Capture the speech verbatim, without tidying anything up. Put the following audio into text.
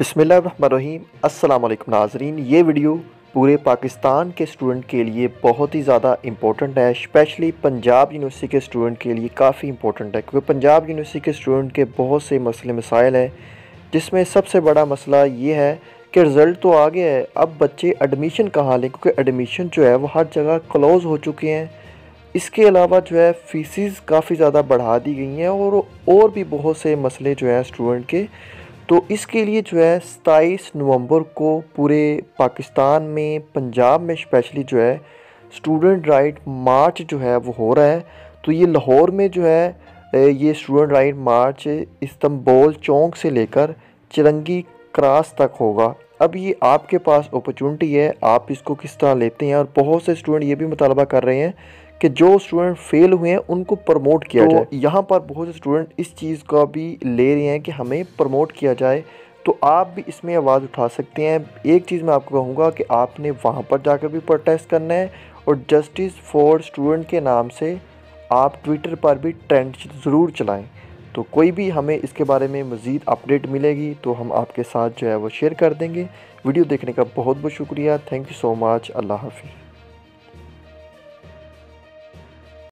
बिस्मिल्लाहिर्रहमानिर्रहीम। अस्सलाम वालेकुम नाज़रीन, ये वीडियो पूरे पाकिस्तान के स्टूडेंट के लिए बहुत ही ज़्यादा इम्पोर्टेंट है। स्पेशली पंजाब यूनिवर्सिटी के स्टूडेंट के लिए काफ़ी इम्पोर्टेंट है, क्योंकि पंजाब यूनिवर्सिटी के स्टूडेंट के बहुत से मसले मसाइल हैं, जिसमें सबसे बड़ा मसला ये है कि रिज़ल्ट तो आ गया है, अब बच्चे एडमिशन कहाँ लें, क्योंकि एडमिशन जो है वो हर जगह क्लोज़ हो चुके हैं। इसके अलावा जो है फ़ीसिस काफ़ी ज़्यादा बढ़ा दी गई हैं और और भी बहुत से मसले जो हैं स्टूडेंट के। तो इसके लिए जो है सत्ताईस नवंबर को पूरे पाकिस्तान में, पंजाब में स्पेशली जो है स्टूडेंट राइट मार्च जो है वो हो रहा है। तो ये लाहौर में जो है ये student right march Istanbul Chowk से लेकर चिरंगी क्रॉस तक होगा। अब ये आपके पास अपॉर्चुनिटी है, आप इसको किस तरह लेते हैं। और बहुत से स्टूडेंट ये भी मुतालबा कर रहे हैं कि जो स्टूडेंट फेल हुए हैं उनको प्रमोट किया तो जाए। यहाँ पर बहुत से स्टूडेंट इस चीज़ का भी ले रहे हैं कि हमें प्रमोट किया जाए, तो आप भी इसमें आवाज़ उठा सकते हैं। एक चीज़ मैं आपको कहूँगा कि आपने वहाँ पर जाकर भी प्रोटेस्ट करना है, और जस्टिस फॉर स्टूडेंट के नाम से आप ट्विटर पर भी ट्रेंड ज़रूर चलाएँ। तो कोई भी हमें इसके बारे में मज़ीद अपडेट मिलेगी तो हम आपके साथ जो है वो शेयर कर देंगे। वीडियो देखने का बहुत बहुत शुक्रिया। Thank you so much. अल्लाह हाफ़िज़।